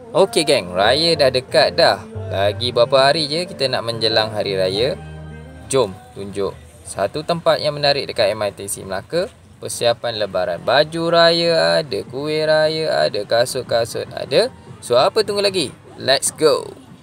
Okey geng, raya dah dekat dah. Lagi berapa hari je kita nak menjelang hari raya. Jom tunjuk satu tempat yang menarik dekat MITC Melaka. Persiapan lebaran, baju raya ada, kuih raya ada, kasut-kasut ada. So apa tunggu lagi? Let's go.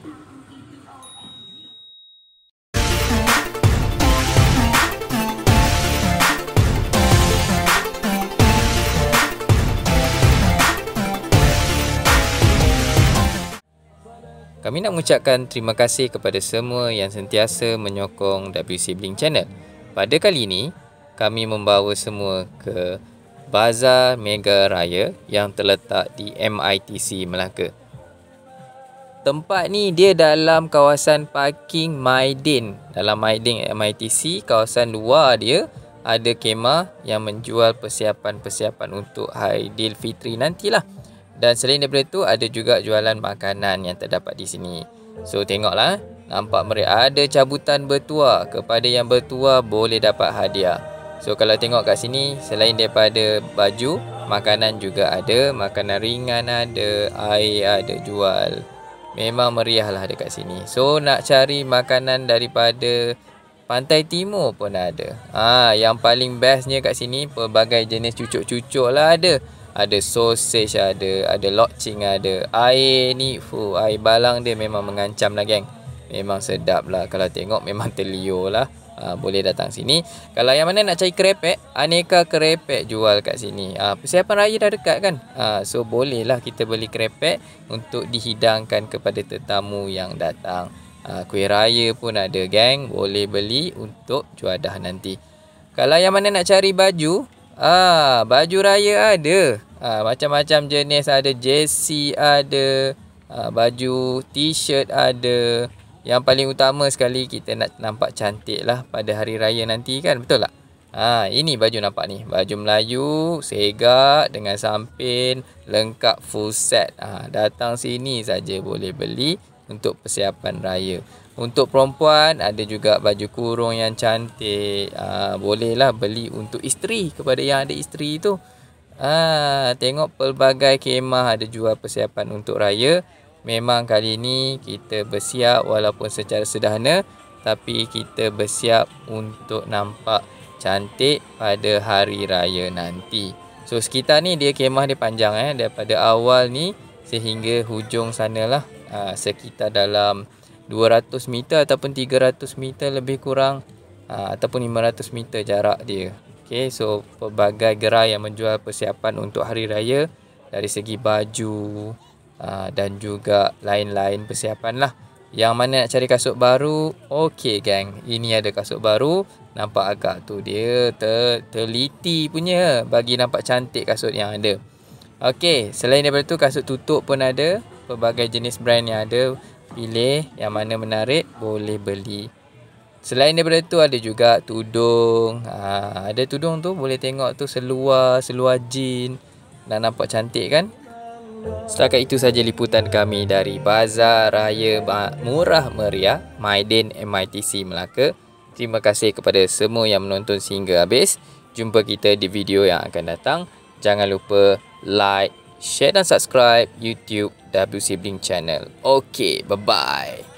Kami nak mengucapkan terima kasih kepada semua yang sentiasa menyokong WC Bling Channel. Pada kali ini, kami membawa semua ke Bazar Mega Raya yang terletak di MITC Melaka. Tempat ni dia dalam kawasan parking Maidin. Dalam Maidin MITC, kawasan luar dia ada kemah yang menjual persiapan-persiapan untuk Aidilfitri nantilah. Dan selain daripada tu ada juga jualan makanan yang terdapat di sini. So tengoklah, nampak mereka ada cabutan bertuah. Kepada yang bertuah boleh dapat hadiah. So kalau tengok kat sini, selain daripada baju, makanan juga ada. Makanan ringan ada, air ada jual. Memang meriah lah dekat sini. So nak cari makanan daripada Pantai Timur pun ada. Yang paling bestnya kat sini, pelbagai jenis cucuk-cucuk lah ada. Ada sausage ada loceng ada. Air ni, air balang dia memang mengancam lah geng. Memang sedap lah. Kalau tengok memang terliur lah. Boleh datang sini. Kalau yang mana nak cari kerepek, aneka kerepek jual kat sini. Persiapan raya dah dekat kan. So bolehlah kita beli kerepek untuk dihidangkan kepada tetamu yang datang. Kuih raya pun ada geng. Boleh beli untuk juadah nanti. Kalau yang mana nak cari baju, baju raya ada. Macam-macam jenis ada. Jersey ada, baju t-shirt ada. Yang paling utama sekali, kita nak nampak cantik lah pada hari raya nanti kan. Betul tak? Ini baju nampak ni. Baju Melayu, segak dengan sampin, lengkap full set. Datang sini saja boleh beli untuk persiapan raya. Untuk perempuan ada juga baju kurung yang cantik. Bolehlah beli untuk isteri, kepada yang ada isteri tu. Tengok pelbagai kemah ada jual persiapan untuk raya. Memang kali ni kita bersiap walaupun secara sederhana, tapi kita bersiap untuk nampak cantik pada hari raya nanti. So sekitar ni dia kemah dia panjang daripada awal ni sehingga hujung sanalah. Sekitar dalam 200 meter ataupun 300 meter lebih kurang, ataupun 500 meter jarak dia. Okay, so pelbagai gerai yang menjual persiapan untuk hari raya dari segi baju dan juga lain-lain persiapan lah. Yang mana nak cari kasut baru, okey geng, ini ada kasut baru. Nampak agak tu dia teliti punya bagi nampak cantik kasut yang ada. Okey, selain daripada tu kasut tutup pun ada. Pelbagai jenis brand yang ada. Pilih yang mana menarik, boleh beli. Selain daripada tu ada juga tudung. Ada tudung tu boleh tengok tu seluar jean. Dah nampak cantik kan? Setakat itu saja liputan kami dari Bazar Raya Murah Meriah Maidin MITC Melaka. Terima kasih kepada semua yang menonton sehingga habis. Jumpa kita di video yang akan datang. Jangan lupa like, share dan subscribe YouTube WC Bling Channel. Okey, bye-bye.